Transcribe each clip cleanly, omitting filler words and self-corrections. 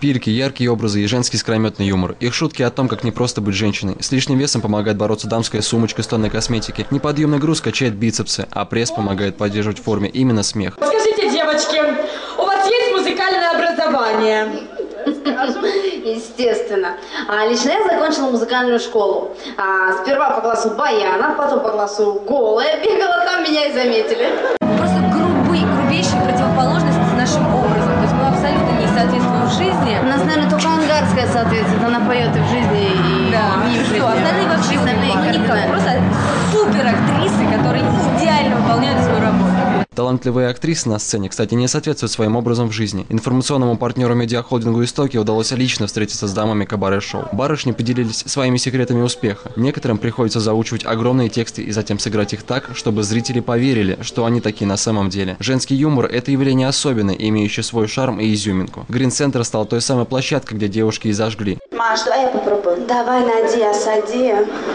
Шпильки, яркие образы и женский искрометный юмор. Их шутки о том, как не просто быть женщиной. С лишним весом помогает бороться дамская сумочка с тонной косметики. Неподъемный груз качает бицепсы, а пресс помогает поддерживать в форме именно смех. Скажите, девочки, у вас есть музыкальное образование? Естественно. Лично я закончила музыкальную школу. Сперва по классу баяна, потом по классу голая бегала, там меня и заметили. Просто грубейшие противоположности с нашим образом. То есть мы абсолютно не соответствуем в жизни. У нас, наверное, только ангарская соответствует. Она поет и в жизни, и не в жизни. Все, остальные вообще никак. Просто супер актрисы, которые идеально выполняют свою работу. Талантливые актрисы на сцене, кстати, не соответствуют своим образом в жизни. Информационному партнеру медиахолдингу «Истоки» удалось лично встретиться с дамами кабаре-шоу. Барышни поделились своими секретами успеха. Некоторым приходится заучивать огромные тексты и затем сыграть их так, чтобы зрители поверили, что они такие на самом деле. Женский юмор – это явление особенное, имеющее свой шарм и изюминку. Грин-центр стал той самой площадкой, где девушки и зажгли. Маш, давай я попробую. Давай, Надя, сади.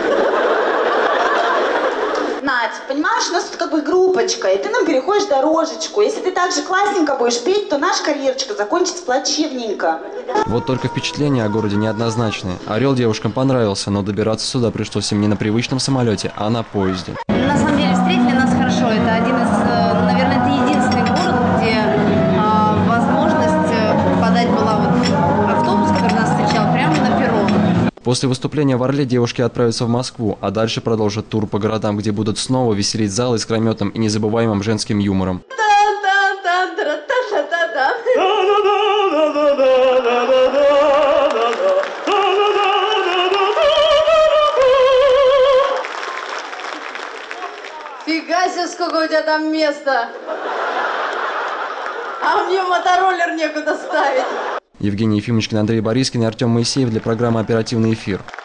Надь, понимаешь, у нас тут как бы группочка, и ты нам переходишь дорожечку. Если ты так же классненько будешь петь, то наша карьерочка закончится плачевненько. Вот только впечатления о городе неоднозначные. Орел девушкам понравился, но добираться сюда пришлось им не на привычном самолете, а на поезде. На самом деле встретили нас хорошо. Это один из, наверное, это единственный город, где возможность подать была вот автобус, который нас встречал прямо на перрон. После выступления в Орле девушки отправятся в Москву, а дальше продолжат тур по городам, где будут снова веселить зал искрометным и незабываемым женским юмором. Фига себе, сколько у тебя там места! А мне мотороллер некуда ставить. Евгений Ефимочкин, Андрей Борискин и Артем Моисеев для программы «Оперативный эфир».